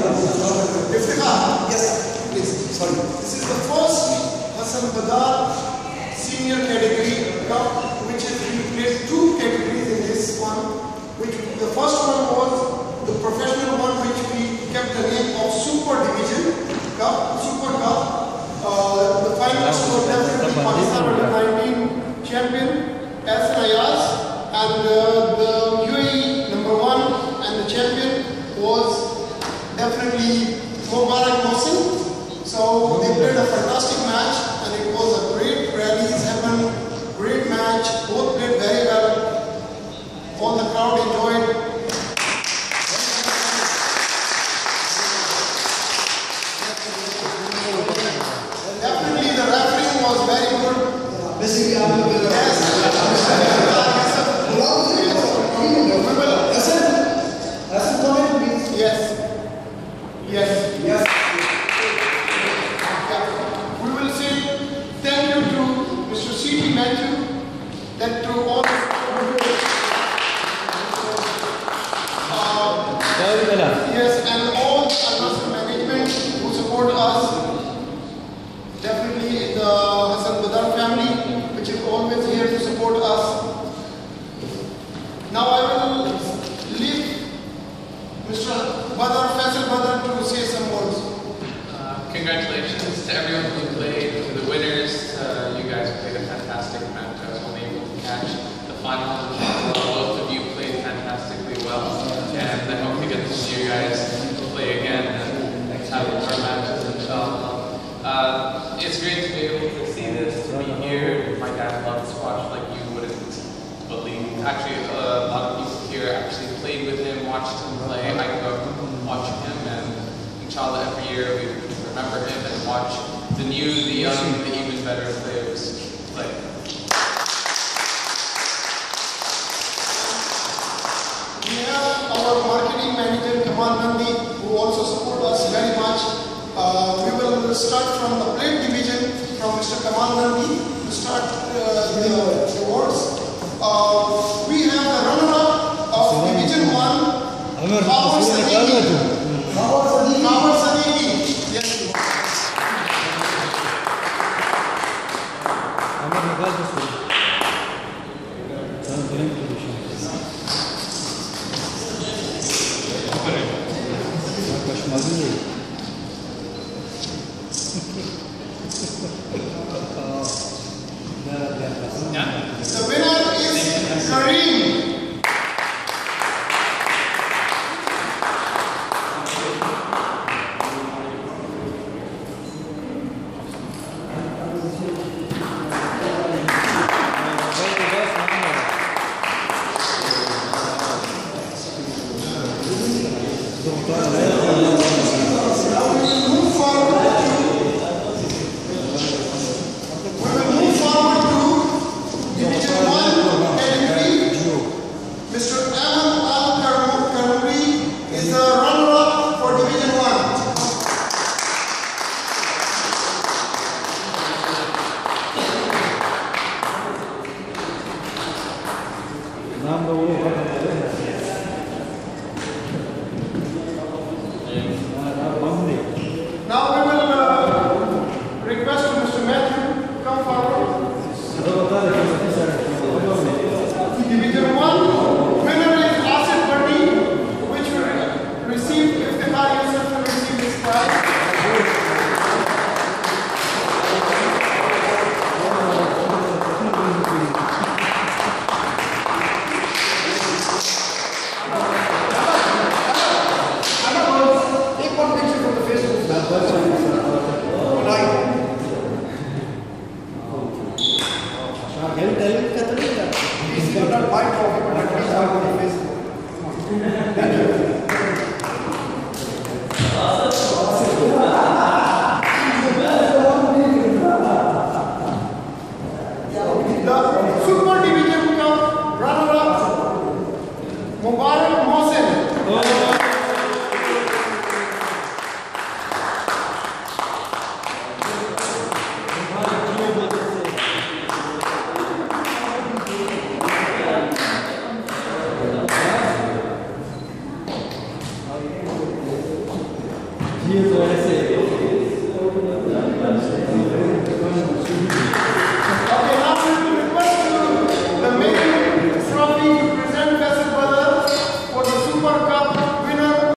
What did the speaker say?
Yes, please. Sorry. This is the first Hasan Baddar senior category cup, which is we played two categories in this one. Which the first one was the professional one, which we kept the name of Super Division Cup, Super Cup. The finalists were definitely Pakistan under 19 champion Hasan and the UAE #1 and the champion was definitely Hasan. So they played a fantastic match and it was a great rallies happened, great match, both played very well. All the crowd enjoyed. Definitely the refereeing was very good. Basically, Yes. We will say thank you to Mr. C.T. Matthew, that to all yes, and all the management who support us. Definitely the Hasan Baddar family, which is always here to support us. Now I will leave Mr. Baddar to say some words. Congratulations to everyone who played, to the winners. You guys played a fantastic match. I was only able to catch the final. Both of you played fantastically well, and I hope to get to see you guys play again and have more matches, inshallah. It's great to be able to see this, to be here. My dad loves squash like you wouldn't believe. Actually, a lot of people here actually played with him, watched him play. I grew up watching him, and inshallah every year we remember him and watch the new, the young, the even better players play. We have our marketing manager Kamal Nandi, who also support us very much. We will start from the plate division from Mr. Kamal Nandi to start the awards. We have the runner-up of Division 1, Power Sadiki. Yes. The winner is Kareem. Hier so eine Serie.